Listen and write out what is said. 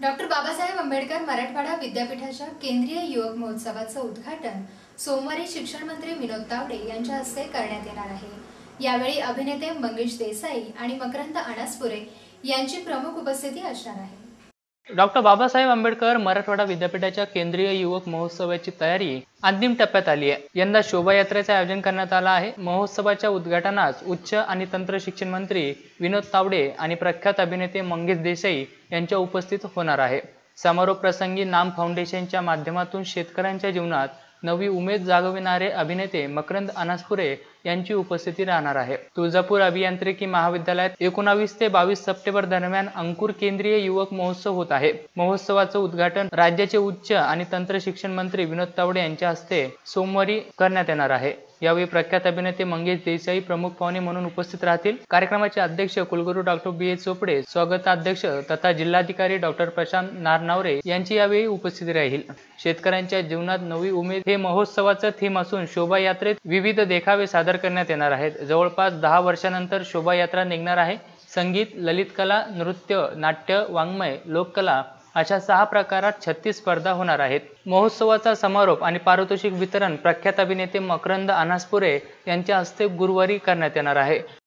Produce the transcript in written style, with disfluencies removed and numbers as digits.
Doctor Babasaheb Ambedkar Marathwada विद्यापीठाच्या केंद्रीय युवक महोत्सवाचं उद्घाटन सोमवारी शिक्षण मंत्री विनोद तावडे यांच्या हस्ते करण्यात येणार आहे। यावेळी अभिनेते मंगेश देसाई आणि मकरंद अनासपुरे यांची प्रमुख उपस्थिती असणार आहे। डॉक्टर बाबासाहेब आंबेडकर मराठवाडा विद्यापीठाच्या केंद्रीय युवक महोत्सवाची तयारी अंतिम टप्प्यात आली आहे। यंदा शोभायात्रेचे आयोजन करण्यात आले आहे। महोत्सवाच्या उद्घाटनास उच्च आणि तंत्र शिक्षण मंत्री विनोद तावडे आणि प्रख्यात अभिनेते मंगेश देसाई यांच्या उपस्थित होणार आहे। समारोप प्रसंगी नाम फाउंडेशनच्या माध्यमातून शेतकऱ्यांच्या जीवनात नवी उमेद जागविणारे अभिनेते मकरंद अनासपुरे यांची उपस्थिती राहणार आहे। तुळजापूर अभियांत्रिकी महाविद्यालयात 19 ते 22 सप्टेंबर दरम्यान अंकुर केंद्रीय युवक महोत्सव होत आहे। महोत्सवाचं उद्घाटन राज्याचे उच्च आणि तंत्र शिक्षण मंत्री विनोद तावडे यांच्या हस्ते सोमवारी करण्यात येणार आहे। यावेळी प्रख्यात अभिनेते मंगेश देसाई प्रमुख पाहुणे म्हणून उपस्थित राहतील। कार्यक्रमाचे अध्यक्ष कुलगुरू डॉक्टर बी चोपडे, स्वागताध्यक्ष तथा जिल्हाधिकारी डॉक्टर प्रशांत नारनवरे यांची यावेळी उपस्थिती राहील। शेतकऱ्यांच्या जीवनात नवी उमेद हे महोत्सवाचं थीम असून शोभायात्रेत विविध देखावे सादर करण्यात येणार आहेत। जवळपास 10 वर्षांनंतर शोभायात्रा निघणार आहे। संगीत, ललित कला, नृत्य, नाट्य, वाङ्मय, लोककला अशा 6 प्रकारात 36 स्पर्धा होणार आहेत। महोत्सवाचा समारोप आणि पारितोषिक वितरण प्रख्यात अभिनेते मकरंद अनासपुरे यांच्या हस्ते गुरुवारी करण्यात येणार आहे।